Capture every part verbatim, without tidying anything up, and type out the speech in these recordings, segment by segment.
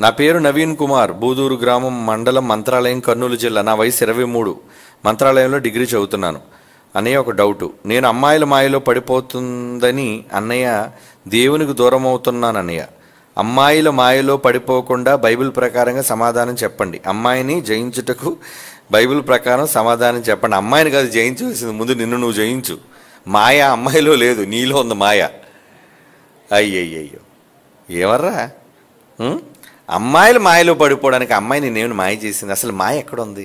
నా పేరు నవీన్ కుమార్, బూదూరు గ్రామం, మండలం మంత్రాలయం, కర్నూలు జిల్లా. నా వయసు ఇరవై మూడు. మంత్రాలయంలో డిగ్రీ చదువుతున్నాను. అన్నయ్య, ఒక డౌటు. నేను అమ్మాయిల మాయలో పడిపోతుందని అన్నయ్య దేవునికి దూరం అవుతున్నాను అన్నయ్య. అమ్మాయిల మాయలో పడిపోకుండా బైబిల్ ప్రకారంగా సమాధానం చెప్పండి. అమ్మాయిని జయించుటకు బైబిల్ ప్రకారం సమాధానం చెప్పండి. అమ్మాయిని కాదు జయించవలసింది, ముందు నిన్ను నువ్వు జయించు. మాయ అమ్మాయిలో లేదు, నీలో ఉంది మాయ. అయ్యయ్యో, ఏవర్రా అమ్మాయిలు మాయలో పడిపోవడానికి అమ్మాయి నేనేమైనా మాయ చేసింది? అసలు మాయ ఎక్కడుంది?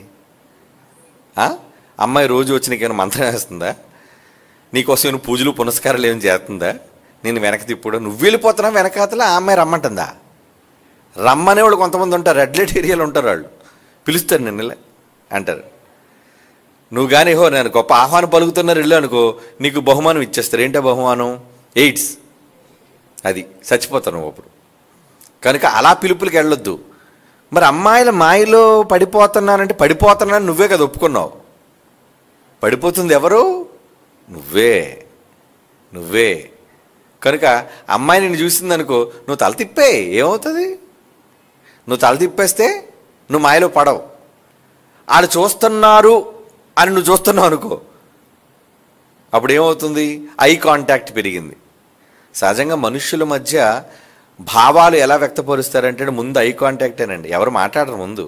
అమ్మాయి రోజు వచ్చి నీకేమైనా మంత్రం వేస్తుందా? నీకోసం ఏమైనా పూజలు పునస్కారాలు ఏమైనా చేస్తుందా? నేను వెనక తిప్పుడు నువ్వు వెళ్ళిపోతున్నా వెనకాతల ఆ అమ్మాయి రమ్మంటుందా? రమ్మనే వాళ్ళు కొంతమంది ఉంటారు, రెడ్ లైట్ ఏరియాలో ఉంటారు. వాళ్ళు పిలుస్తారు నిన్నలే అంటారు. నువ్వు కానీ హో నేను గొప్ప ఆహ్వానం పలుకుతున్నారు ఇల్లు అనుకో, నీకు బహుమానం ఇచ్చేస్తారు. ఏంటో బహుమానం? ఎయిడ్స్. అది చచ్చిపోతావు నువ్వు అప్పుడు. కనుక అలా పిలుపులకి వెళ్ళొద్దు. మరి అమ్మాయిల మాయలో పడిపోతున్నానంటే పడిపోతున్నాను నువ్వే కదా ఒప్పుకున్నావు. పడిపోతుంది ఎవరు? నువ్వే నువ్వే కనుక అమ్మాయి నిన్ను చూసిందనుకో, నువ్వు తల తిప్పే, ఏమవుతుంది? నువ్వు తల తిప్పేస్తే నువ్వు మాయలో పడవు. వాళ్ళు చూస్తున్నారు అని నువ్వు చూస్తున్నావు అనుకో, అప్పుడు ఏమవుతుంది? ఐ కాంటాక్ట్ పెరిగింది. సహజంగా మనుషుల మధ్య భావాలు ఎలా వ్యక్తపరుస్తారంటే ముందు ఐ కాంటాక్టేనండి. ఎవరు మాట్లాడరు ముందు.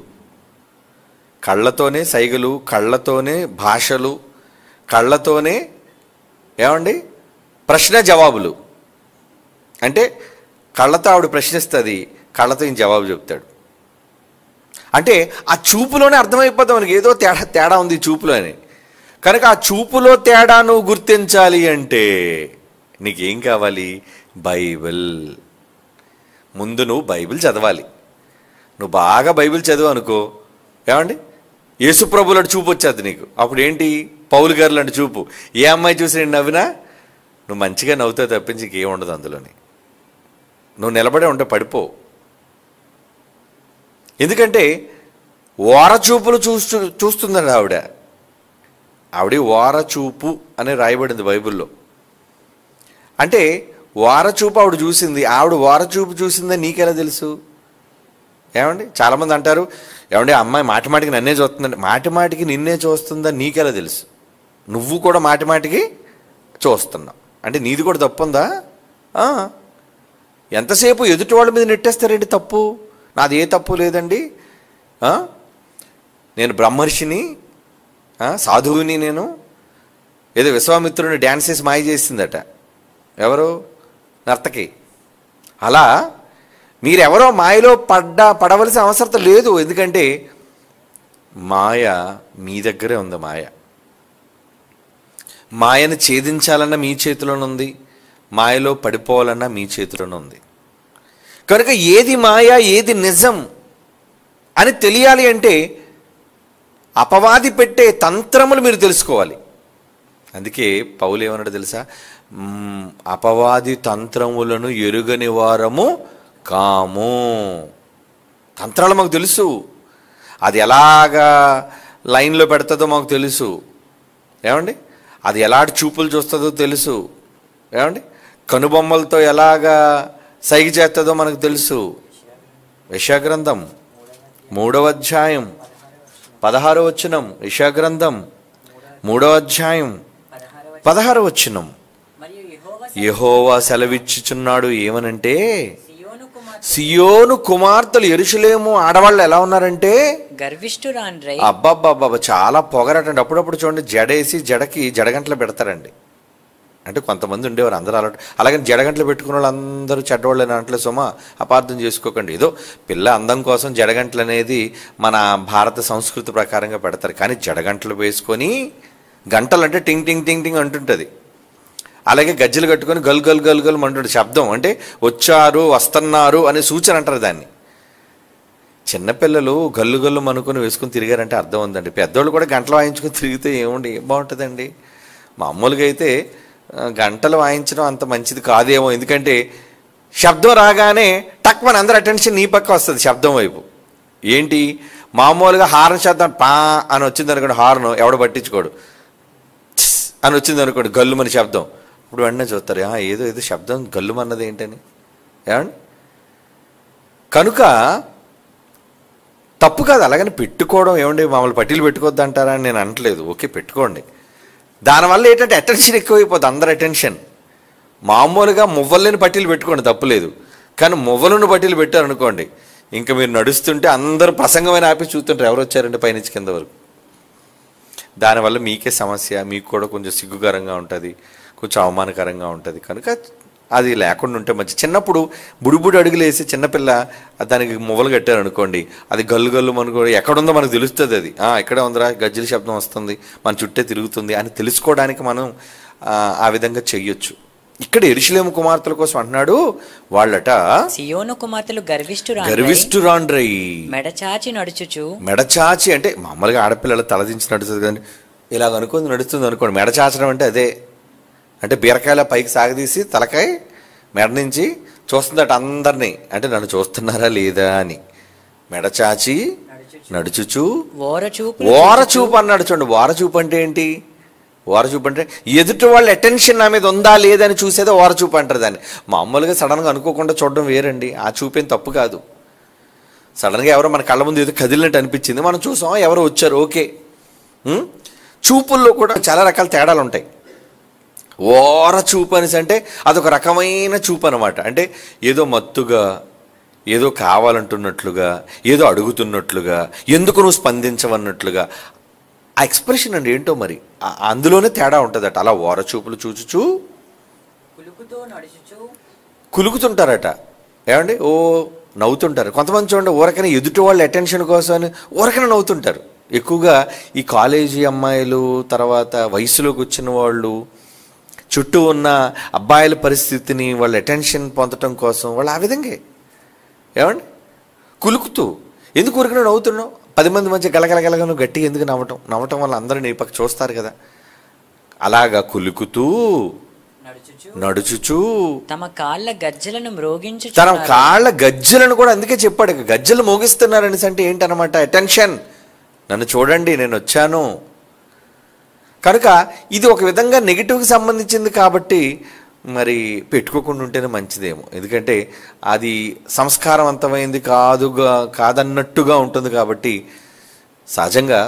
కళ్ళతోనే సైగలు, కళ్ళతోనే భాషలు, కళ్ళతోనే ఏమండి ప్రశ్న జవాబులు. అంటే కళ్ళతో ఆవిడ ప్రశ్నిస్తుంది, కళ్ళతో ఈయన జవాబు చెప్తాడు. అంటే ఆ చూపులోనే అర్థమైపోతాం మనకి ఏదో తేడా తేడా ఉంది చూపులో అని. కనుక ఆ చూపులో తేడా నువ్వు గుర్తించాలి అంటే నీకేం కావాలి? బైబిల్. ముందు నువ్వు బైబిల్ చదవాలి. నువ్వు బాగా బైబిల్ చదువు అనుకో, ఏమండి యేసుప్రభులాంటి చూపు వచ్చేది నీకు. అప్పుడు ఏంటి? పౌలు గారు లాంటి చూపు. ఏ అమ్మాయి చూసి నేను నవ్వినా నువ్వు మంచిగా నవ్వుతావు తప్పించి ఇంకేం ఉండదు అందులోని. నువ్వు నిలబడే ఉంటే పడిపో. ఎందుకంటే ఓర చూపులు చూస్తూ చూస్తుందండి ఆవిడ. ఆవిడ ఓర చూపు అని రాయబడింది బైబిల్లో. అంటే ఓర చూపు ఆవిడ చూసింది. ఆవిడ ఓర చూపు చూసిందని నీకెలా తెలుసు? ఏమండి చాలామంది అంటారు, ఏమండి అమ్మాయి మాటి మాటికి నన్నే చూస్తుందండి. మాటి మాటికి నిన్నే చూస్తుందని నీకెలా తెలుసు? నువ్వు కూడా మాటి మాటికి చూస్తున్నావు అంటే నీది కూడా తప్పు ఉందా? ఎంతసేపు ఎదుటి వాళ్ళ మీద నెట్టేస్తారేంటి తప్పు? నాది ఏ తప్పు లేదండి, నేను బ్రహ్మర్షిని, సాధువుని, నేను ఏదో విశ్వామిత్రుని డ్యాన్స్ చేసి మాయ చేసిందట. ఎవరు? నర్తకి. అలా మీరెవరో మాయలో పడ్డా పడవలసిన అవసరం లేదు. ఎందుకంటే మాయ మీ దగ్గరే ఉంది. మాయ మాయను ఛేదించాలన్నా మీ చేతిలోనే ఉంది, మాయలో పడిపోవాలన్నా మీ చేతిలోనే ఉంది. కనుక ఏది మాయ ఏది నిజం అని తెలియాలి అంటే అపవాది పెట్టే తంత్రములు మీరు తెలుసుకోవాలి. అందుకే పౌలు ఏమన్నాడు తెలుసా? అపవాది తంత్రములను ఎరుగని వారము కాము. తంత్రాలు మాకు తెలుసు, అది ఎలాగా లైన్లో పెడుతుందో మాకు తెలుసు. ఏమండి అది ఎలాంటి చూపులు చూస్తుందో తెలుసు. ఏమండి కనుబొమ్మలతో ఎలాగా సైగ చేస్తుందో మనకు తెలుసు. యెషయా గ్రంథం మూడవ అధ్యాయం పదహారవ వచనం. యెషయా గ్రంథం మూడవ అధ్యాయం పదహారవ వచనం. యెహోవా సెలవిచ్చుచున్నాడు ఏమనంటే, సియోను కుమార్తెలు యెరూషలేము ఆడవాళ్ళు ఎలా ఉన్నారంటే గర్విష్ఠురాండ్రై. అబ్బబ్బబ్బబ్బ చాలా పొగరటండి. అప్పుడప్పుడు చూడండి జడేసి జడకి జడగంటలు పెడతారండి. అంటే కొంతమంది ఉండేవారు, అందరూ అలా. అలాగని జడగంటలు పెట్టుకున్న వాళ్ళు అందరూ చెడ్డవాళ్ళు అని అంటే సుమా అపార్థం చేసుకోకండి. ఏదో పిల్ల అందం కోసం జడగంటలు అనేది మన భారత సంస్కృతి ప్రకారంగా పెడతారు. కానీ జడగంటలు వేసుకొని, గంటలు అంటే టింగ్ టింగ్ టింగ్ టింగ్ అంటుంటుంది. అలాగే గజ్జలు కట్టుకొని గల్ గల్ గల్ గల్ అంటుంటుంది. శబ్దం అంటే వచ్చారు, వస్తున్నారు అనే సూచన అంటారు దాన్ని. చిన్నపిల్లలు గల్లు గల్లు అనుకుని వేసుకుని తిరిగారంటే అర్థం ఉందండి. పెద్దోళ్ళు కూడా గంటలు వాయించుకొని తిరిగితే ఏముండి ఏం బాగుంటుందండి? మామూలుగా అయితే గంటలు వాయించడం అంత మంచిది కాదేమో. ఎందుకంటే శబ్దం రాగానే టక్ మన అందరి అటెన్షన్ నీ పక్క వస్తుంది శబ్దం వైపు. ఏంటి మామూలుగా హార్న్ శబ్దం పా అని వచ్చింది అనుకోండి, హార్న్ ఎవడ పట్టించుకోడు. అని వచ్చింది అనుకోండి గల్లు మన శబ్దం, ఇప్పుడు వెంటనే చూస్తారు ఏదో ఏదో శబ్దం గల్లు అన్నది ఏంటని. ఏమండి కనుక తప్పు కాదు. అలాగని పెట్టుకోవడం ఏమండి మమ్మల్ని పట్టీలు పెట్టుకోవద్దు అంటారా అని నేను అనట్లేదు. ఓకే పెట్టుకోండి. దానివల్ల ఏంటంటే అటెన్షన్ ఎక్కువైపోతుంది, అందరు అటెన్షన్. మామూలుగా మువ్వలేని పట్టీలు పెట్టుకోండి తప్పులేదు, కానీ మువ్వలను పట్టీలు పెట్టారనుకోండి ఇంకా మీరు నడుస్తుంటే అందరూ ప్రసంగమైన ఆపి చూస్తుంటారు ఎవరు వచ్చారంటే పైనుంచి కింద వరకు. దానివల్ల మీకే సమస్య, మీకు కూడా కొంచెం సిగ్గుకరంగా ఉంటుంది, కొంచెం అవమానకరంగా ఉంటుంది. కనుక అది లేకుండా ఉంటే మంచి. చిన్నప్పుడు బుడిబుడి అడుగులు వేసి చిన్నపిల్ల దానికి మువ్వలు కట్టారు అనుకోండి, అది గల్లు గల్లు మనకు ఎక్కడుందో మనకు తెలుస్తుంది. అది ఎక్కడే ఉందిరా, గజ్జల శబ్దం వస్తుంది, మన చుట్టే తిరుగుతుంది అని తెలుసుకోవడానికి మనం ఆ విధంగా చెయ్యొచ్చు. ఇక్కడ యెరూషలేము కుమార్తెల కోసం అంటున్నాడు, వాళ్ళట సియోను కుమార్తెలు గర్విష్ఠురాండ్రై గర్విష్ఠురాండ్రై మెడచాచి నడుచుచు. మెడచాచి అంటే మామూలుగా ఆడపిల్లలు తలదించి నడుస్తుంది కానీ ఇలాగ అనుకుంది నడుస్తుంది అనుకోండి. మెడచాచడం అంటే అదే, అంటే బీరకాయల పైకి సాగదీసి తలకాయ మెడ నుంచి చూస్తుందట అందరినీ, అంటే నన్ను చూస్తున్నారా లేదా అని. మెడచాచి నడుచుచు ఓరచూపు ఓరచూపు అన్నాడు. చూడండి, ఓరచూపు అంటే ఏంటి? ఓరచూపు అంటే ఎదుటి వాళ్ళ అటెన్షన్ నా మీద ఉందా లేదని చూసేదే ఓరచూపు అంటారు దాన్ని. మామూలుగా సడన్గా అనుకోకుండా చూడడం వేరండి, ఆ చూపేం తప్పు కాదు. సడన్గా ఎవరో మన కళ్ళ ముందు ఏదో కదిలినట్టు అనిపించింది, మనం చూసాం, ఎవరో వచ్చారు, ఓకే. చూపుల్లో కూడా చాలా రకాల తేడాలు ఉంటాయి. ఓర చూపు అనేసి అంటే అదొక రకమైన చూపు అనమాట. అంటే ఏదో మత్తుగా, ఏదో కావాలంటున్నట్లుగా, ఏదో అడుగుతున్నట్లుగా, ఎందుకు నువ్వు స్పందించవన్నట్లుగా ఆ ఎక్స్ప్రెషన్ అండి ఏంటో మరి అందులోనే తేడా ఉంటుందట. అలా ఓర చూపులు చూచుచూ కులుకుతుంటారట. ఏమండి ఓ నవ్వుతుంటారు. కొంతమంది చూడండి ఊరకనే ఎదుటి వాళ్ళ అటెన్షన్ కోసం అని ఊరకనే నవ్వుతుంటారు. ఎక్కువగా ఈ కాలేజీ అమ్మాయిలు, తర్వాత వయసులోకి వచ్చిన వాళ్ళు, చుట్టూ ఉన్న అబ్బాయిల పరిస్థితిని వాళ్ళ అటెన్షన్ పొందటం కోసం వాళ్ళు ఆ విధంగా ఏమండి కులుకుతూ ఎందుకు ఊరికనే నవ్వుతున్నావు? పది మంది మధ్య గలగలగలగా నువ్వు గట్టిగా ఎందుకు నవ్వటం? నవ్వటం వల్ల అందరూ నీ పక్క చూస్తారు కదా. అలాగా కులుకుతూ నడుచుచు తమ కాళ్ళ గజ్జలను మ్రోగించు. తన కాళ్ళ గజ్జలను కూడా అందుకే చెప్పాడు, గజ్జలు మోగిస్తున్నారనేసి అంటే ఏంటనమాట? అటెన్షన్, నన్ను చూడండి నేను వచ్చాను. కనుక ఇది ఒక విధంగా నెగిటివ్కి సంబంధించింది కాబట్టి మరి పెట్టుకోకుండా ఉంటేనే మంచిదేమో. ఎందుకంటే అది సంస్కారవంతమైంది కాదుగా కాదన్నట్టుగా ఉంటుంది కాబట్టి సహజంగా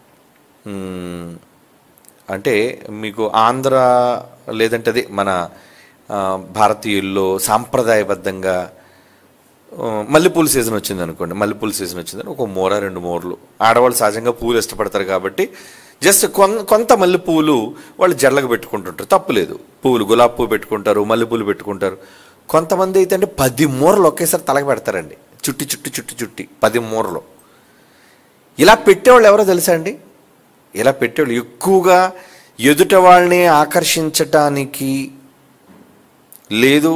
అంటే మీకు ఆంధ్ర లేదంటే అది మన భారతీయుల్లో సాంప్రదాయబద్ధంగా మల్లెపూల సీజన్ వచ్చింది అనుకోండి, మల్లెపూల సీజన్ వచ్చిందని ఒక మూర రెండు మూరలు ఆడవాళ్ళు సహజంగా పూలు ఇష్టపడతారు కాబట్టి జస్ట్ కొన్ కొంత మల్లెపూలు వాళ్ళు జడలకు పెట్టుకుంటుంటారు, తప్పులేదు. పువ్వులు గులాబీ పువ్వు పెట్టుకుంటారు, మల్లెపూలు పెట్టుకుంటారు. కొంతమంది అయితే అంటే పది మూరలు ఒకేసారి తలకి పెడతారండి, చుట్టి చుట్టి చుట్టి చుట్టి పది మూరలు. ఇలా పెట్టేవాళ్ళు ఎవరో తెలుసా అండి? ఇలా పెట్టేవాళ్ళు ఎక్కువగా ఎదుట వాళ్ళని ఆకర్షించటానికి, లేదు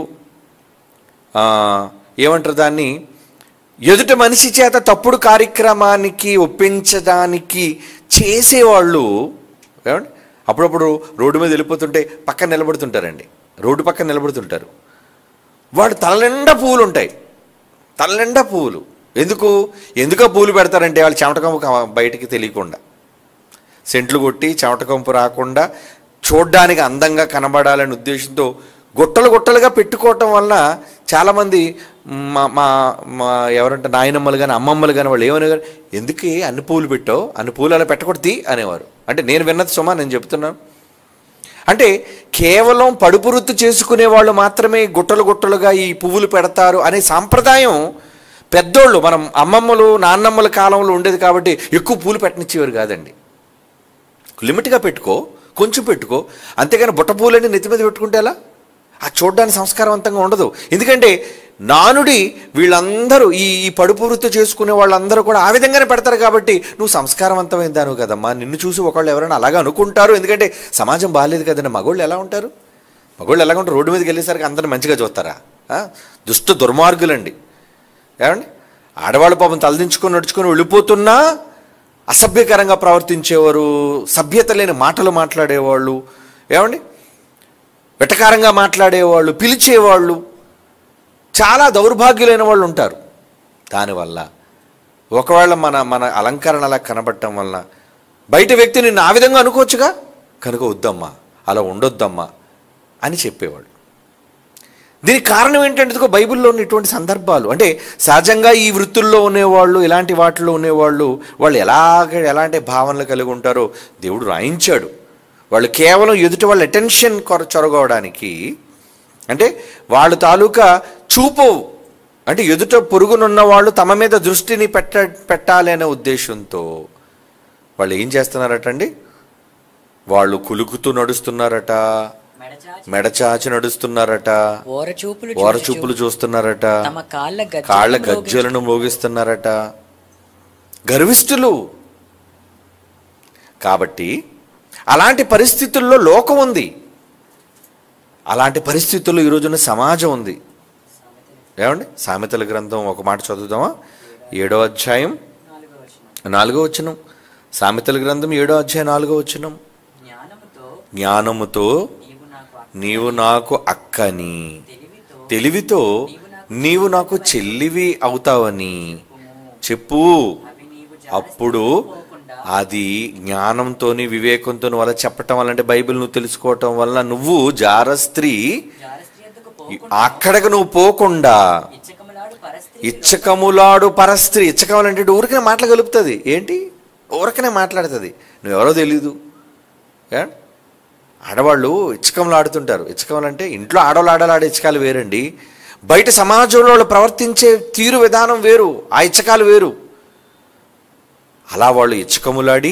ఏమంటారు దాన్ని, ఎదుట మనిషి చేత తప్పుడు కార్యక్రమానికి ఒప్పించడానికి చేసేవాళ్ళు ఏమండి. అప్పుడప్పుడు రోడ్డు మీద వెళ్ళిపోతుంటే పక్కన నిలబడుతుంటారండి, రోడ్డు పక్కన నిలబడుతుంటారు. వాడు తలనిండా పువ్వులు ఉంటాయి, తలనిండా పువ్వులు. ఎందుకు ఎందుకో పువ్వులు పెడతారంటే వాళ్ళు చెమటకంపు బయటికి తెలియకుండా, సెంట్లు కొట్టి చెమటకంపు రాకుండా చూడ్డానికి అందంగా కనబడాలనే ఉద్దేశంతో గుట్టలు గుట్టలుగా పెట్టుకోవటం వల్ల చాలామంది మా మా మా ఎవరంటే నాయనమ్మలు కానీ అమ్మమ్మలు కానీ వాళ్ళు ఏమనేవారు, ఎందుకు అన్ని పూలు పెట్టావు, అన్ని పూలు అలా పెట్టకూడదు అనేవారు. అంటే నేను విన్నది సుమా, నేను చెప్తున్నాను. అంటే కేవలం పడుపు వృత్తి చేసుకునే వాళ్ళు మాత్రమే గుట్టలు గుట్టలుగా ఈ పువ్వులు పెడతారు అనే సాంప్రదాయం పెద్దోళ్ళు మనం అమ్మమ్మలు నాన్నమ్మల కాలంలో ఉండేది కాబట్టి ఎక్కువ పూలు పెట్టనిచ్చేవారు కాదండి. లిమిట్గా పెట్టుకో, కొంచెం పెట్టుకో, అంతేగాని బుట్ట పూలని నెత్తి మీద పెట్టుకుంటే ఎలా? ఆ చూడ్డానికి సంస్కారవంతంగా ఉండదు. ఎందుకంటే నానుడి వీళ్ళందరూ ఈ ఈ పడుపు వృత్తి చేసుకునే వాళ్ళందరూ కూడా ఆ విధంగానే పెడతారు కాబట్టి నువ్వు సంస్కారవంతమైన దాను కదమ్మా, నిన్ను చూసి ఒకళ్ళు ఎవరైనా అలాగా అనుకుంటారు. ఎందుకంటే సమాజం బాగాలేదు కదండి. మగోళ్ళు ఎలా ఉంటారు? మగోళ్ళు ఎలాగ ఉంటారు? రోడ్డు మీదకి వెళ్ళేసరికి అందరూ మంచిగా చూస్తారా? దుష్ట దుర్మార్గులండి. ఏమండి ఆడవాళ్ళు పాపం తలదించుకొని నడుచుకొని వెళ్ళిపోతున్నా అసభ్యకరంగా ప్రవర్తించేవారు, సభ్యత లేని మాటలు మాట్లాడేవాళ్ళు, ఏమండి వెటకారంగా మాట్లాడేవాళ్ళు, పిలిచేవాళ్ళు, చాలా దౌర్భాగ్యులైన వాళ్ళు ఉంటారు. దానివల్ల ఒకవేళ మన మన అలంకరణ అలా కనబడటం వల్ల బయట వ్యక్తి నిన్ను ఆ విధంగా అనుకోవచ్చుగా, కనుక వద్దమ్మా, అలా ఉండొద్దమ్మా అని చెప్పేవాళ్ళు. దీనికి కారణం ఏంటంటే ఇదిగో బైబిల్లో ఉన్న ఇటువంటి సందర్భాలు. అంటే సహజంగా ఈ వృత్తుల్లో ఉండేవాళ్ళు, ఇలాంటి వాటిలో ఉండేవాళ్ళు, వాళ్ళు ఎలాగ ఎలాంటి భావనలు కలిగి ఉంటారో దేవుడు రాయించాడు. వాళ్ళు కేవలం ఎదుటి వాళ్ళ అటెన్షన్ కొర చొరగవడానికి, అంటే వాళ్ళు తాలూకా చూపు, అంటే ఎదుట పొరుగునున్న వాళ్ళు తమ మీద దృష్టిని పెట్ట పెట్టాలి అనే ఉద్దేశంతో వాళ్ళు ఏం చేస్తున్నారటండి, వాళ్ళు కులుకుతూ నడుస్తున్నారట, మెడచాచి నడుస్తున్నారట, ఓరచూపులు ఓరచూపులు చూస్తున్నారట, తమ కాళ్ళ కాళ్ళ గజ్జలను గజ్జలను మోగిస్తున్నారట, గర్విష్ఠులు. కాబట్టి అలాంటి పరిస్థితుల్లో లోకం ఉంది, అలాంటి పరిస్థితుల్లో ఈరోజున సమాజం ఉంది. ఏమండి, సామెతల గ్రంథం ఒక మాట చదువుదామా? ఏడో అధ్యాయం నాలుగో వచనం. సామెతల గ్రంథం ఏడో అధ్యాయం నాలుగో వచనం. జ్ఞానముతో నీవు నాకు అక్కని, తెలివితో నీవు నాకు చెల్లివి అవుతావని చెప్పు. అప్పుడు అది జ్ఞానంతో వివేకంతో వల్ల చెప్పటం వల్ల, అంటే బైబిల్ నువ్వు తెలుసుకోవటం వల్ల నువ్వు జార స్త్రీ అక్కడికి నువ్వు పోకుండా ఇచ్చకములాడు పరస్త్రీ. ఇచ్చకములు అంటే ఊరికనే మాటలు కలుపుతుంది. ఏంటి, ఊరికనే మాట్లాడుతుంది, నువ్వెవరో తెలీదు. ఆడవాళ్ళు ఇచ్చకములు ఆడుతుంటారు. ఇచ్చకములు అంటే ఇంట్లో ఆడవాళ్ళు ఆడాలి, ఆడే ఇచ్చకాలు వేరండి. బయట సమాజంలో వాళ్ళు ప్రవర్తించే తీరు విధానం వేరు, ఆ ఇచ్చకాలు వేరు. అలా వాళ్ళు ఇచ్చకములాడి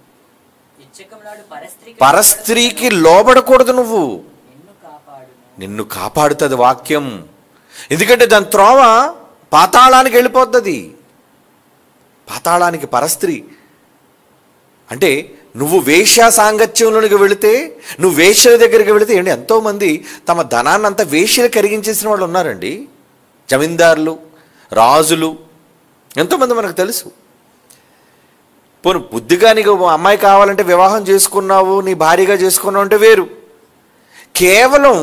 పరస్త్రీకి లోబడకూడదు. నువ్వు నిన్ను కాపాడుతుంది వాక్యం. ఎందుకంటే దాని త్రోవ పాతాళానికి వెళ్ళిపోతుంది. పాతాళానికి పరస్త్రీ అంటే నువ్వు వేశ్య సాంగత్యంలోనికి వెళితే, నువ్వు వేశ్యల దగ్గరికి వెళితే, ఏంటి ఎంతోమంది తమ ధనాన్ని అంతా వేశ్యలు కరిగించేసిన వాళ్ళు ఉన్నారండి. జమీందారులు, రాజులు, ఎంతోమంది మనకు తెలుసు. పోను బుద్ధిగా నీకు అమ్మాయి కావాలంటే వివాహం చేసుకున్నావు, నీ భార్యగా చేసుకున్నావు అంటే వేరు. కేవలం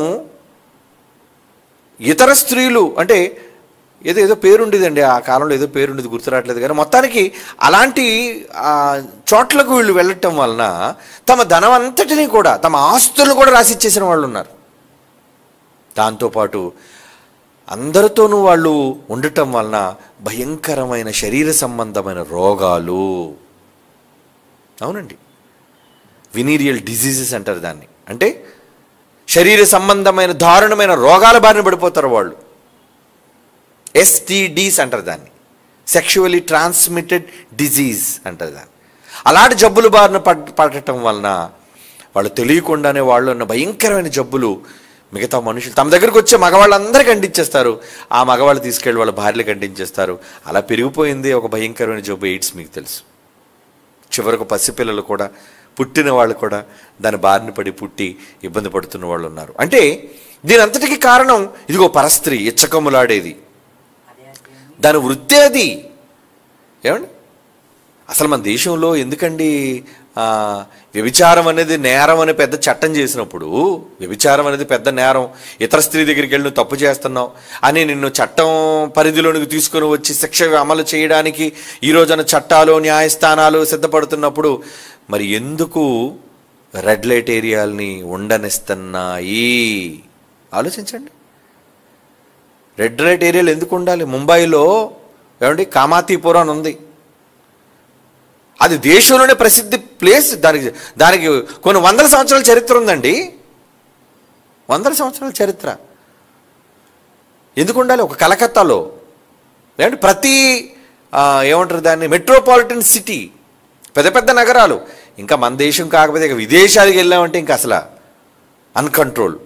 ఇతర స్త్రీలు అంటే ఏదో ఏదో పేరుండేదండి ఆ కాలంలో, ఏదో పేరుండేది గుర్తురావట్లేదు, కానీ మొత్తానికి అలాంటి చోట్లకు వీళ్ళు వెళ్ళటం వలన తమ ధనం అంతటినీ కూడా, తమ ఆస్తులను కూడా రాసిచ్చేసిన వాళ్ళు ఉన్నారు. దాంతోపాటు అందరితోనూ వాళ్ళు ఉండటం వలన భయంకరమైన శరీర సంబంధమైన రోగాలు, అవునండి, వినీరియల్ డిజీజెస్ అంటారు దాన్ని. అంటే శరీర సంబంధమైన దారుణమైన రోగాల బారిన పడిపోతారు వాళ్ళు. ఎస్టీడీస్ అంటారు దాన్ని, సెక్షువల్లీ ట్రాన్స్మిటెడ్ డిజీజ్ అంటారు దాన్ని. అలాంటి జబ్బులు బారిన పడ్ పడటం వలన వాళ్ళు తెలియకుండానే వాళ్ళు ఉన్న భయంకరమైన జబ్బులు మిగతా మనుషులు తమ దగ్గరకు వచ్చే మగవాళ్ళందరికీ అంటించేస్తారు. ఆ మగవాళ్ళు తీసుకెళ్ళి వాళ్ళ భార్యలకు అంటించేస్తారు. అలా పెరిగిపోయింది ఒక భయంకరమైన జబ్బు ఎయిడ్స్. మీకు తెలుసు, చివరకు పసిపిల్లలు కూడా, పుట్టిన వాళ్ళు కూడా దాని బారిన పడి పుట్టి ఇబ్బంది పడుతున్న వాళ్ళు ఉన్నారు. అంటే దీని అంతటికీ కారణం ఇదిగో పరస్త్రీ, ఇచ్చకములాడేది, దాని వృత్తే అది. ఏమండి, అసలు మన దేశంలో ఎందుకండి వ్యభిచారం అనేది నేరం అనే పెద్ద చట్టం చేసినప్పుడు, వ్యభిచారం అనేది పెద్ద నేరం, ఇతర స్త్రీ దగ్గరికి వెళ్ళి నువ్వు తప్పు చేస్తున్నావు అని నిన్ను చట్టం పరిధిలోనికి తీసుకొని వచ్చి శిక్ష అమలు చేయడానికి ఈ రోజున చట్టాలు, న్యాయస్థానాలు సిద్ధపడుతున్నప్పుడు మరి ఎందుకు రెడ్ లైట్ ఏరియాలని ఉండనిస్తున్నాయి? ఆలోచించండి. రెడ్ లైట్ ఏరియాలు ఎందుకు ఉండాలి? ముంబైలో ఏమండి కామాతీపురం అని ఉంది, అది దేశంలోనే ప్రసిద్ధి ప్లేస్. దానికి దానికి కొన్ని వందల సంవత్సరాల చరిత్ర ఉందండి, వందల సంవత్సరాల చరిత్ర. ఎందుకు ఉండాలి? ఒక కలకత్తాలో ఏమంటే ప్రతి ఏమంటారు దాన్ని, మెట్రోపాలిటన్ సిటీ, పెద్ద పెద్ద నగరాలు, ఇంకా మన దేశం కాకపోతే ఇక విదేశాలకు వెళ్ళామంటే ఇంకా అసలు అన్కంట్రోల్.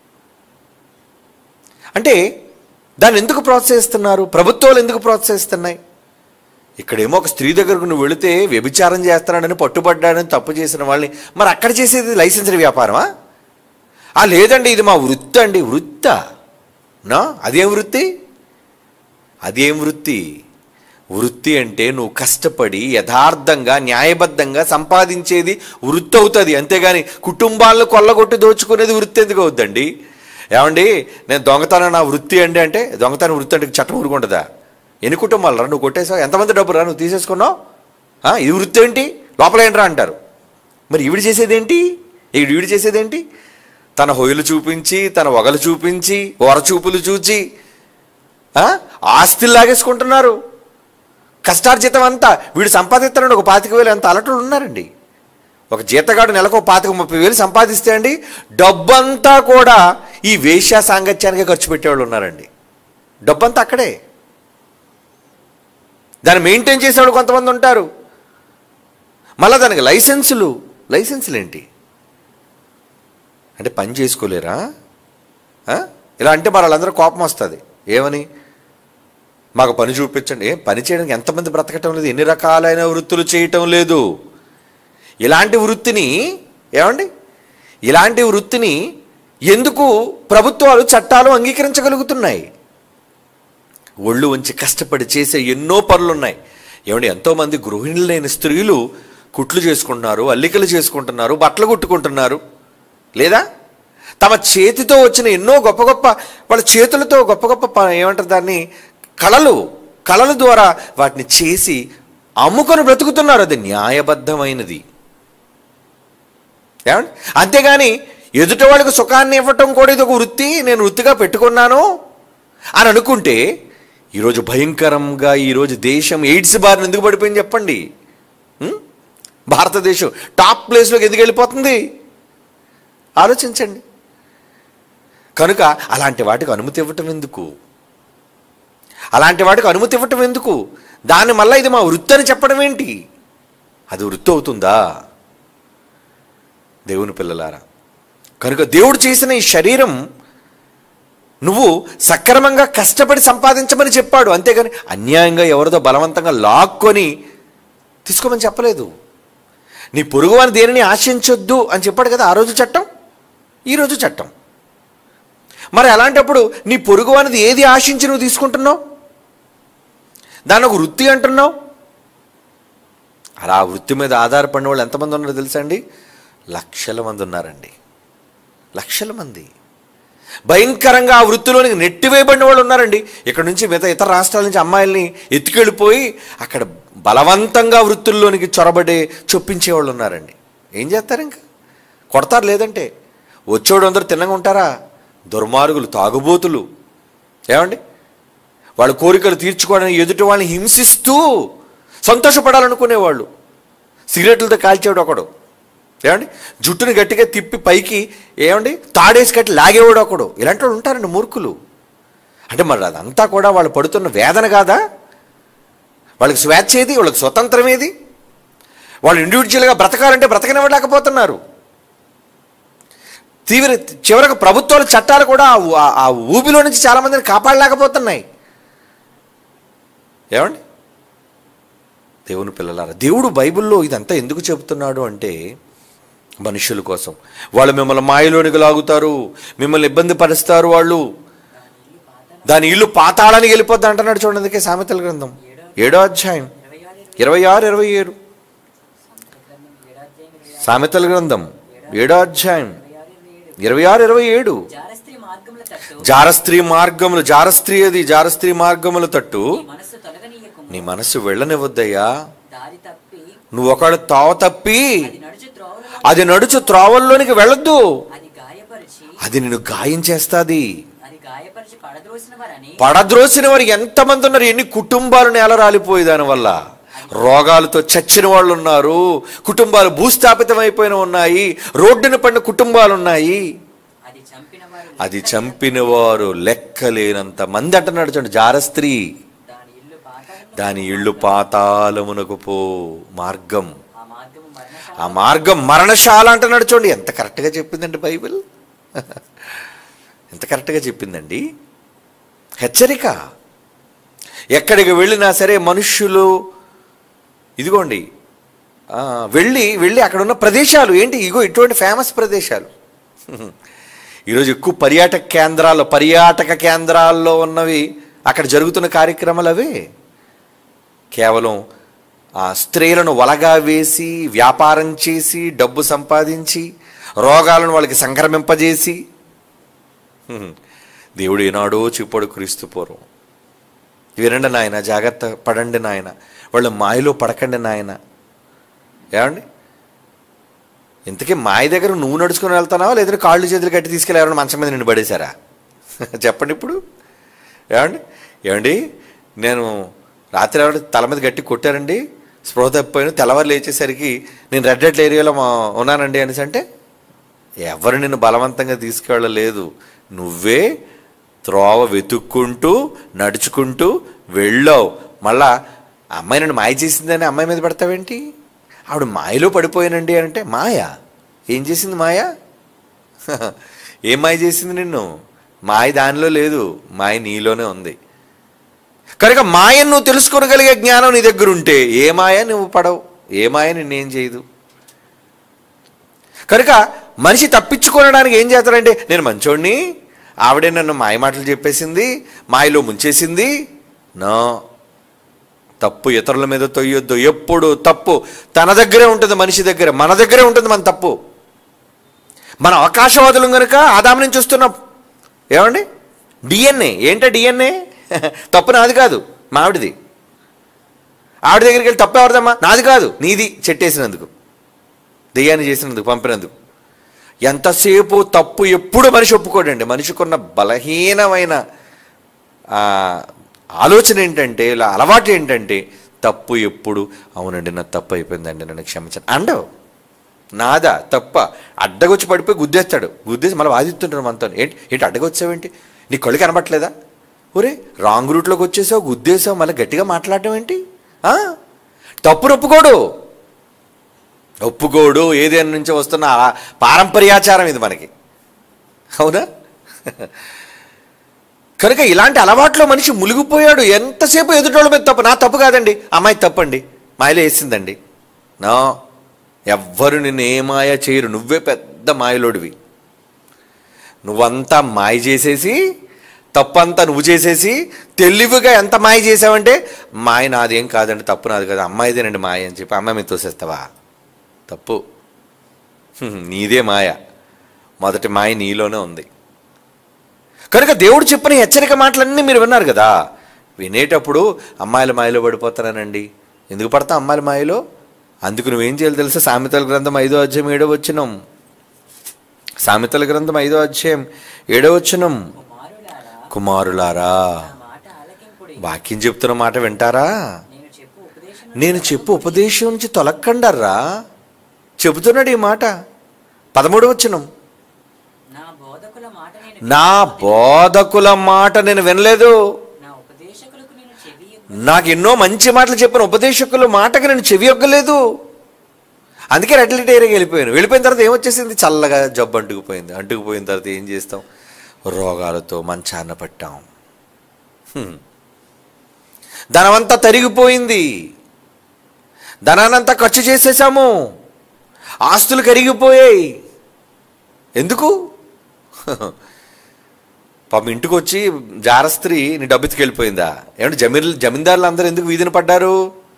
అంటే దాన్ని ఎందుకు ప్రోత్సహిస్తున్నారు? ప్రభుత్వాలు ఎందుకు ప్రోత్సహిస్తున్నాయి? ఇక్కడేమో ఒక స్త్రీ దగ్గరకు నువ్వు వెళితే వ్యభిచారం చేస్తున్నాడని, పట్టుబడ్డాడని, తప్పు చేసిన వాళ్ళని, మరి అక్కడ చేసేది లైసెన్స్డ్ వ్యాపారమా? ఆ లేదండి ఇది మా వృత్తి అండి. వృత్తా? నా అదేం వృత్తి? అదేం వృత్తి? వృత్తి అంటే నువ్వు కష్టపడి యథార్థంగా న్యాయబద్ధంగా సంపాదించేది వృత్తి అవుతుంది. అంతేగాని కుటుంబాలను కొల్లగొట్టి దోచుకునేది వృత్తి ఎందుకు అవుద్దండి? ఏమండి నేను దొంగతనం నా వృత్తి అండి అంటే, దొంగతనం వృత్తి అంటే చట్టం ఊరుకుంటుందా? ఎన్ని కుటుంబాలు రా నువ్వు కొట్టేసావు? ఎంతమంది డబ్బు రా నువ్వు తీసేసుకున్నావు? ఇది వృత్తి ఏంటి? లోపల ఏంట్రా అంటారు. మరి ఈవిడ చేసేదేంటి? ఈవిడ ఈవిడ చేసేదేంటి? తన హొయలు చూపించి, తన ఒగలు చూపించి, ఓరచూపులు చూచి ఆస్తిలు లాగేసుకుంటున్నారు. కష్టార్జితం అంతా వీడు సంపాదిస్తున్నాడు ఒక పాతిక వేలు, అంత అలటోళ్ళు ఉన్నారండి. ఒక జీతగాడు నెలకు ఒక పాతిక ముప్పై వేలు సంపాదిస్తే అండి డబ్బంతా కూడా ఈ వేశ్యా సాంగత్యానికి ఖర్చు పెట్టేవాళ్ళు ఉన్నారండి. డబ్బంతా అక్కడే. దాన్ని మెయింటైన్ చేసేవాళ్ళు కొంతమంది ఉంటారు. మళ్ళీ దానికి లైసెన్సులు లైసెన్సులు ఏంటి అంటే పని చేసుకోలేరా? ఇలా అంటే మరి వాళ్ళందరూ కోపం వస్తుంది. ఏమని? మాకు పని చూపించండి. ఏం పని చేయడానికి ఎంతమంది బ్రతకటం లేదు, ఎన్ని రకాలైన వృత్తులు చేయటం లేదు. ఇలాంటి వృత్తిని ఏమండి ఇలాంటి వృత్తిని ఎందుకు ప్రభుత్వాలు చట్టాలు అంగీకరించగలుగుతున్నాయి? ఒళ్ళు ఉంచి కష్టపడి చేసే ఎన్నో పనులు ఉన్నాయి. ఏమండి ఎంతోమంది గృహిణులు లేని స్త్రీలు కుట్లు చేసుకుంటున్నారు, అల్లికలు చేసుకుంటున్నారు, బట్టలు కుట్టుకుంటున్నారు. లేదా తమ చేతితో వచ్చిన ఎన్నో గొప్ప గొప్ప వాళ్ళ చేతులతో గొప్ప గొప్ప ఏమంటారు దాన్ని కళలు కళల ద్వారా వాటిని చేసి అమ్ముకొని బ్రతుకుతున్నారు. అది న్యాయబద్ధమైనది. ఏమండి అంతేగాని ఎదుటి వాళ్ళకి సుఖాన్ని ఇవ్వటం కూడా ఇది ఒక వృత్తి, నేను వృత్తిగా పెట్టుకున్నాను అని అనుకుంటే ఈరోజు భయంకరంగా ఈరోజు దేశం ఎయిడ్స్ బారిన ఎందుకు పడిపోయింది చెప్పండి? భారతదేశం టాప్ ప్లేస్లోకి ఎందుకు వెళ్ళిపోతుంది ఆలోచించండి. కనుక అలాంటి వాటికి అనుమతి ఇవ్వటం ఎందుకు? అలాంటి వాటికి అనుమతి ఇవ్వటం ఎందుకు? దాన్ని మళ్ళీ ఇది మా వృత్తి అని చెప్పడం ఏంటి? అది వృత్తి అవుతుందా? దేవుని పిల్లలారా, కనుక దేవుడు చేసిన ఈ శరీరం నువ్వు సక్రమంగా కష్టపడి సంపాదించమని చెప్పాడు. అంతేగాని అన్యాయంగా ఎవరిదో బలవంతంగా లాక్కొని తీసుకోమని చెప్పలేదు. నీ పొరుగు అని దేనిని ఆశించొద్దు అని చెప్పాడు కదా ఆ రోజు చట్టం, ఈరోజు చట్టం. మరి అలాంటప్పుడు నీ పొరుగు అనేది ఏది ఆశించి నువ్వు తీసుకుంటున్నావు? దాన్ని ఒక వృత్తి అంటున్నావు. అలా ఆ వృత్తి మీద ఆధారపడిన వాళ్ళు ఎంతమంది ఉన్నారో తెలుసా అండి? లక్షల మంది ఉన్నారండి. లక్షల మంది భయంకరంగా ఆ వృత్తిలోనికి నెట్టివేయబడిన వాళ్ళు ఉన్నారండి. ఇక్కడ నుంచి మిగతా ఇతర రాష్ట్రాల నుంచి అమ్మాయిల్ని ఎత్తుకెళ్ళిపోయి అక్కడ బలవంతంగా వృత్తుల్లోనికి చొరబడి చొప్పించేవాళ్ళు ఉన్నారండి. ఏం చేస్తారు? ఇంకా కొడతారు. లేదంటే వచ్చేవాడు అందరూ తిన్నగా ఉంటారా? దుర్మార్గులు, తాగుబోతులు. ఏమండి వాళ్ళ కోరికలు తీర్చుకోవడానికి ఎదుటి వాళ్ళని హింసిస్తూ సంతోషపడాలనుకునేవాళ్ళు. సిగరెట్లతో కాల్చేవాడు ఒకడు. ఏమండి జుట్టుని గట్టిగా తిప్పి పైకి ఏమండి తాడేసి కట్టి లాగేవాడు ఒకడు. ఇలాంటి వాళ్ళు ఉంటారండి మూర్ఖులు. అంటే మరి అదంతా కూడా వాళ్ళు పడుతున్న వేదన కాదా? వాళ్ళకి స్వేచ్ఛ ఏది? వాళ్ళకి స్వతంత్రం ఏది? వాళ్ళు ఇండివిజువల్గా బ్రతకాలంటే బ్రతకనివ్వలేకపోతున్నారు. తీవ్ర చివరకు ప్రభుత్వాల చట్టాలు కూడా ఆ ఊబిలో నుంచి చాలామందిని కాపాడలేకపోతున్నాయి. ఏమండి దేవుని పిల్లలారా, దేవుడు బైబిల్లో ఇదంతా ఎందుకు చెబుతున్నాడు అంటే మనుషుల కోసం. వాళ్ళు మిమ్మల్ని మాయలోనికి లాగుతారు, మిమ్మల్ని ఇబ్బంది పరుస్తారు. వాళ్ళు దాని ఇల్లు పాతాళానికి వెళ్ళిపోద్ది అంటున్నాడు. చూడండి, అందుకే సామెతల గ్రంథం ఏడో అధ్యాయం ఇరవై ఆరు ఇరవై ఏడు సామెతల గ్రంథం ఏడో అధ్యాయం ఇరవై ఆరు ఇరవై ఏడు జారస్త్రీ మార్గములు జారస్త్రీ అది జారస్త్రీ మార్గముల తట్టు నీ మనస్సు వెళ్ళనివద్దయ్యా. నువ్వు ఒకడు తావ తప్పి అది నడుచు త్రోవల్లోనికి వెళ్ళొద్దు. అది నిన్ను గాయం చేస్తాది. పడద్రోసిన వారు ఎంతమంది ఉన్నారు? ఎన్ని కుటుంబాలు నేల రాలిపోయి దానివల్ల రోగాలతో చచ్చిన వాళ్ళు ఉన్నారు. కుటుంబాలు భూస్థాపితం అయిపోయిన ఉన్నాయి. రోడ్డున పడిన కుటుంబాలు ఉన్నాయి. అది చంపిన వారు లెక్కలేనంత మంది అంటున్నాడు. చూడండి, జారస్త్రీ దాని ఇళ్ళు పాతాళమునకు పో మార్గం, ఆ మార్గం మరణశాల అంటున్నాడు. చూడండి ఎంత కరెక్ట్గా చెప్పిందండి బైబిల్. ఎంత కరెక్ట్గా చెప్పిందండి. హెచ్చరిక. ఎక్కడికి వెళ్ళినా సరే మనుష్యులు ఇదిగోండి వెళ్ళి వెళ్ళి అక్కడ ఉన్న ప్రదేశాలు ఏంటి? ఇగో ఇటువంటి ఫేమస్ ప్రదేశాలు. ఈరోజు ఎక్కువ పర్యాటక కేంద్రాల్లో పర్యాటక కేంద్రాల్లో ఉన్నవి అక్కడ జరుగుతున్న కార్యక్రమాలు అవే. కేవలం ఆ స్త్రీలను వలగా వేసి వ్యాపారం చేసి డబ్బు సంపాదించి రోగాలను వాళ్ళకి సంక్రమింపజేసి, దేవుడు ఏనాడో చెప్పాడు క్రీస్తు పూర్వం, వినండి నాయన, జాగ్రత్త పడండి నాయన, వాళ్ళు మాయలో పడకండి నాయన. ఏమండి ఇంతకీ మాయ దగ్గర నువ్వు నడుచుకుని వెళ్తున్నావా లేదంటే కాళ్ళు చేతులు కట్టి తీసుకెళ్ళి ఎవరైనా మంచం మీద నిన్ను పడేశారా? చెప్పండి ఇప్పుడు. ఏమండి ఏమండి నేను రాత్రి ఎవరు తల మీద గట్టి కొట్టారండి, స్పృహ తప్పిపోయిన, తెల్లవారు లేచేసరికి నేను రెడ్ లైట్ ఏరియాలో ఉన్నానండి అనేసి అంటే ఎవరు నిన్ను బలవంతంగా తీసుకెళ్ళలేదు. నువ్వే త్రోవ వెతుక్కుంటూ నడుచుకుంటూ వెళ్ళావు. మళ్ళా అమ్మాయి నన్ను మాయ చేసిందని అమ్మాయి మీద పడతావేంటి? ఆవిడ మాయలో పడిపోయానండి అంటే మాయ ఏం చేసింది? మాయ ఏం మాయ చేసింది నిన్ను? మాయ దానిలో లేదు, మాయ నీలోనే ఉంది. కనుక మాయను నువ్వు తెలుసుకోగలిగే జ్ఞానం నీ దగ్గర ఉంటే ఏ మాయ నువ్వు పడవు, ఏ మాయ నిన్నేం చేయదు. కనుక మనిషి తప్పించుకోవడానికి ఏం చేస్తాడంటే నేను మంచోడిని, ఆవిడే నన్ను మాయ మాటలు చెప్పేసింది, మాయలో ముంచేసింది. నో, తప్పు ఇతరుల మీద తొయ్యొద్దు. ఎప్పుడు తప్పు తన దగ్గరే ఉంటుంది, మనిషి దగ్గర, మన దగ్గరే ఉంటుంది మన తప్పు. మన అవకాశవాదులు కనుక ఆదాము నుంచి వస్తున్నాం. ఏమండి డిఎన్ఏ ఏంటో డిఎన్ఏ తప్పు నాది కాదు మావిడిది. ఆవిడ దగ్గరికి వెళ్ళి తప్పు ఎవరిదమ్మా? నాది కాదు, నీది. చెట్టేసినందుకు, దెయ్యాన్ని చేసినందుకు, పంపినందుకు. ఎంతసేపు తప్పు ఎప్పుడు మనిషి ఒప్పుకోడండి. మనిషికున్న బలహీనమైన ఆలోచన ఏంటంటే, ఇలా అలవాటు ఏంటంటే తప్పు ఎప్పుడు అవునండి నా తప్పు అయిపోయిందండి నన్ను క్షమించండి అండవు. నాదా తప్ప అడ్డగొచ్చి పడిపోయి గుద్దేస్తాడు. గుద్దేసి మళ్ళీ వాదిస్తుంటాడు మనతో. ఏంటి ఏంటి అడ్డగొచ్చావేంటి, నీ కళ్ళు కనబట్టలేదా, ఒరే రాంగ్ రూట్లోకి వచ్చేసావు, గుద్దేసావు, మళ్ళీ గట్టిగా మాట్లాడటం ఏంటి? తప్పును ఒప్పుకోడు ఒప్పుకోడు ఏదేని నుంచి వస్తున్న పారంపర్యాచారం ఇది మనకి, అవునా? కనుక ఇలాంటి అలవాట్లో మనిషి మునిగిపోయాడు. ఎంతసేపు ఎదుటోళ్ళ మీద తప్పు, నా తప్పు కాదండి, అమ్మాయి తప్పండి, మాయలో వేసిందండి. నా ఎవ్వరు నిన్ను ఏ మాయ చేయరు, నువ్వే పెద్ద మాయలోడివి. నువ్వంతా మాయ చేసేసి, తప్పంతా నువ్వు చేసేసి తెలివిగా ఎంత మాయ చేసావంటే మాయ నాదేం కాదండి, తప్పు నాది కదా, అమ్మాయిదేనండి మాయ అని చెప్పి అమ్మాయి మీద తోసేస్తావా? తప్పు, నీదే మాయ. మొదటి మాయ నీలోనే ఉంది. కనుక దేవుడు చెప్పిన హెచ్చరిక మాటలన్నీ మీరు విన్నారు కదా. వినేటప్పుడు అమ్మాయిల మాయలో పడిపోతానండి. ఎందుకు పడతాం అమ్మాయిల మాయలో? అందుకు నువ్వేం చేయాలి తెలుసా? సామెతల గ్రంథం ఐదో అధ్యాయం ఏడో వచనం. సామెతల గ్రంథం ఐదో అధ్యాయం ఏడో వచనం. కుమారులారా, వాక్యం చెప్తున్న మాట వింటారా? నేను చెప్పు ఉపదేశం నుంచి తొలక్కండర్రా. చెబుతున్నాడు ఈ మాట. పదమూడవ వచనం. నా బోధకుల మాట నేను వినలేదు, నాకు ఎన్నో మంచి మాటలు చెప్పిన ఉపదేశకుల మాటకి నేను చెవి యొక్కలేదు. అందుకే రెడ్ లైట్ ఏరియాకి వెళ్ళిపోయాను. వెళ్ళిపోయిన తర్వాత ఏమొచ్చేసింది? చల్లగా జబ్బు అంటుకుపోయింది. అంటుకుపోయిన తర్వాత ఏం చేస్తాం? రోగాలతో మంచాన్న పట్టాం. ధనమంతా తరిగిపోయింది, ధనానంతా ఖర్చు చేసేసాము, ఆస్తులు కరిగిపోయాయి. ఎందుకు? పాపం ఇంటికి వచ్చి జారస్త్రీ నీ డబ్బు ఎత్తుకెళ్ళిపోయిందా? ఏమంటే జమీన్ జమీందారులు అందరూ ఎందుకు వీధిని పడ్డారు?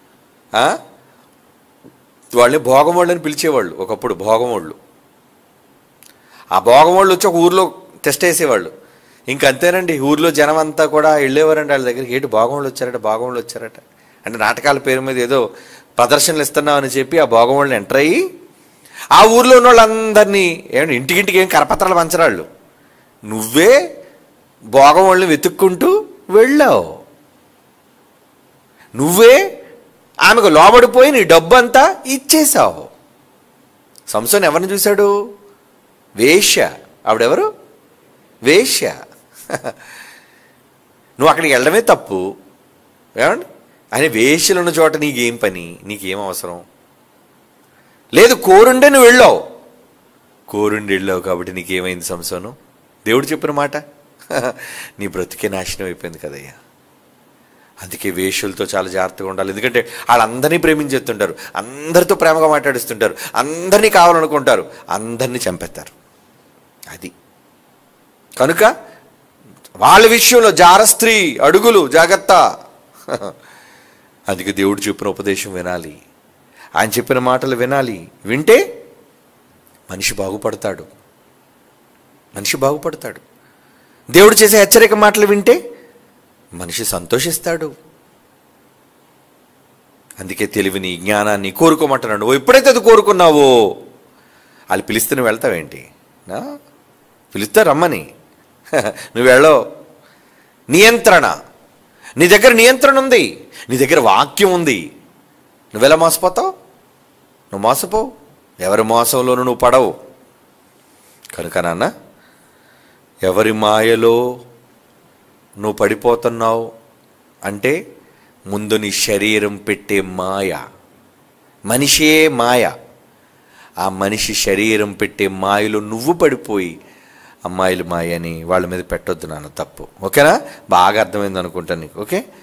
వాళ్ళని భోగమోళ్ళు అని పిలిచేవాళ్ళు ఒకప్పుడు. భోగమోళ్ళు, ఆ భోగమోళ్ళు వచ్చి ఒక ఊర్లో టెస్ట్ వేసేవాళ్ళు. ఇంకంతేనండి, ఊర్లో జనం అంతా కూడా వెళ్ళేవారండి వాళ్ళ దగ్గరికి. ఏంటి భోగమోళ్ళు వచ్చారట, భోగమోళ్ళు వచ్చారట అంటే నాటకాల పేరు మీద ఏదో ప్రదర్శనలు ఇస్తున్నాం అని చెప్పి ఆ భోగమోళ్ళని ఎంటర్ అయ్యి ఆ ఊర్లో ఉన్న వాళ్ళందరినీ ఏమంటే ఇంటికింటికి ఏం కరపత్రాలు పంచరాళ్ళు, నువ్వే భోగం వాళ్ళని వెతుక్కుంటూ వెళ్ళావు. నువ్వే ఆమెకు లోబడిపోయి నీ డబ్బు అంతా ఇచ్చేసావు. సంసోన్ ఎవరిని చూశాడు? వేశ్య. ఆవిడెవరు? వేశ్య. నువ్వు అక్కడికి వెళ్ళడమే తప్పు. ఏమండి ఆయన వేశ్యలు ఉన్న చోట నీకేం పని, నీకేం అవసరం లేదు. కోరుండే నువ్వు వెళ్ళావు, కోరుండి వెళ్ళావు కాబట్టి నీకేమైంది సంసోను? దేవుడు చెప్పిన మాట, నీ బ్రతికే నాశనం అయిపోయింది కదయ్యా. అందుకే వేశ్యలతో చాలా జాగ్రత్తగా ఉండాలి. ఎందుకంటే వాళ్ళందరినీ ప్రేమించేస్తుంటారు, అందరితో ప్రేమగా మాట్లాడిస్తుంటారు, అందరినీ కావాలనుకుంటారు, అందరినీ చంపేస్తారు. అది కనుక వాళ్ళ విషయంలో జార స్త్రీ అడుగులు జాగ్రత్త. అందుకే దేవుడు చెప్పిన ఉపదేశం వినాలి, ఆయన చెప్పిన మాటలు వినాలి. వింటే మనిషి బాగుపడతాడు, మనిషి బాగుపడతాడు. దేవుడు చేసే హెచ్చరిక మాటలు వింటే మనిషి సంతోషిస్తాడు. అందుకే తెలివిని జ్ఞానాన్ని కోరుకోమంటున్నాడు. నువ్వు ఎప్పుడైతే అది కోరుకున్నావో వాళ్ళు పిలిస్తే నువ్వు వెళ్తావేంటి? నా పిలిస్తే రమ్మని నువ్వు వెళ్ళవు. నియంత్రణ, నీ దగ్గర నియంత్రణ ఉంది, నీ దగ్గర వాక్యం ఉంది. నువ్వెలా మోసపోతావు? నువ్వు మోసపోవు, ఎవరి మోసంలోనూ నువ్వు పడవు. కనుక నాన్న, ఎవరి మాయలో నువ్వు పడిపోతున్నావు అంటే ముందు నీ శరీరం పెట్టే మాయ. మనిషే మాయ. ఆ మనిషి శరీరం పెట్టే మాయలో నువ్వు పడిపోయి అమ్మాయిలు మాయ అని వాళ్ళ మీద పెట్టొద్దు నాన్న, తప్పు. ఓకేనా? బాగా అర్థమైంది అనుకుంటాను నీకు. ఓకే.